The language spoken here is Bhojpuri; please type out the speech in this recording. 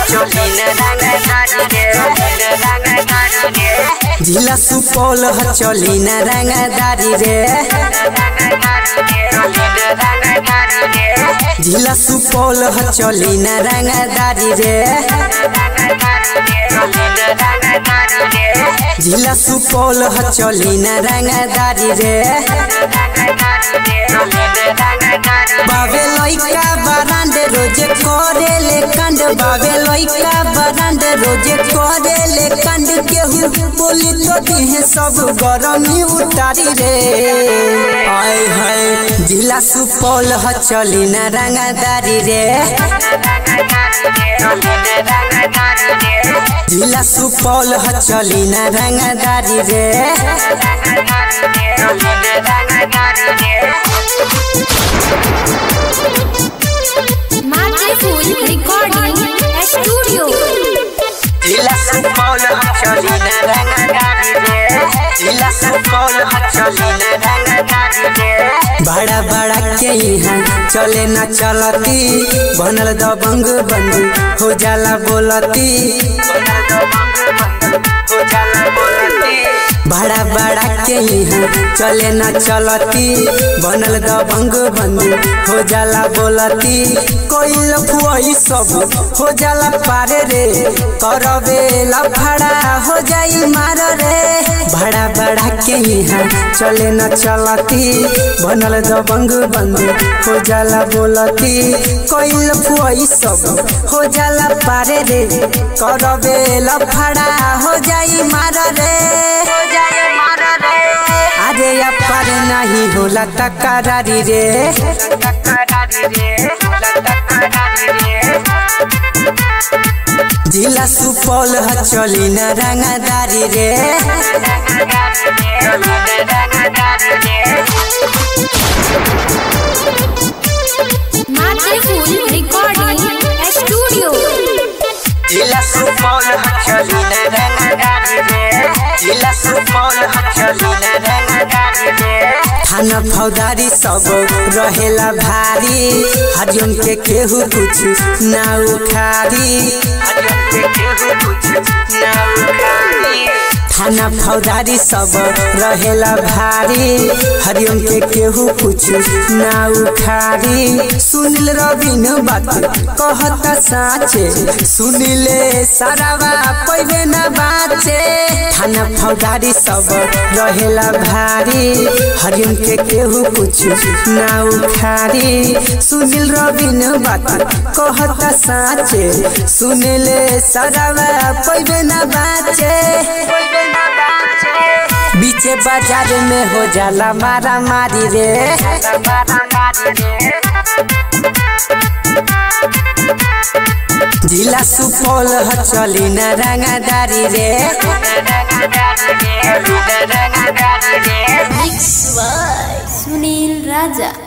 जिला सुपौल चली न रंगदारी रे, जिला सुपौल चली न रंगदारी रे, जिला सुपौल चली न रंगदारी रे। बाबे लइका बरांडे रोजे करेले कांड, बाबे लइका बरांडे रोजे करेले कांड, केहू बोली तो दिहे सब गरमी उतारी रे। आय हाय जिला सुपौल चली न रंगदारी रे, जिला सुपौल चली न रंगदारी रे। रिकॉर्डिंग स्टूडियो जिला सुपौल चली न रंगदारी रे, जिला सुपौल चली न रंगदारी रे। बड़ा बड़ा के यहाँ चले न चलती, बनल दबंग बंदी हो जाला बोलती, बड़ा बड़ा के यहाँ चले न चलती, बनल दबंग बंदी हो जाला बोलती। कोई लफुआई सब हो जाला पारे रे, करबे लफड़ा हो जाई मार रे। बड़ा बड़ा के यहाँ चले न चलती, बनल दबंग बंदी हो जाला बोलती। कोई लफुआई सब हो जाला पारे रे, करबे लफड़ा हो जाई मार रे। अरे अपर नहीं होला तकरारी रे, जिला सुपौल चली न रंगदारी रे। रिकॉर्डिंग स्टूडियो जिला सुपौल चली न रंगदारी रे, जिला सुपौल चली न रंगदारी रे। थाना फौदारी सब रहेला भारी, हरियम के केहू कुछ ना उखारी, हरियम के केहू कुछ ना उखारी। थाना फौदारी सब रहेला भारी, हरियम के केहू कुछ ना उखारी। सुनिल रविन बात कहता साचे, सुनिले सारावा पैबे न बाचे। थाना फौदारी सब रहेला भारी, हरियम के केहू कुछ ना उखारी। सुनिल रविन बात कहता साचे, सुनिले सारावा पैबे न बाचे। बीचे बाजार में हो जाला मारा मारी रे, जिला सुपौल चली न रंगदारी रे। सुनील राजा।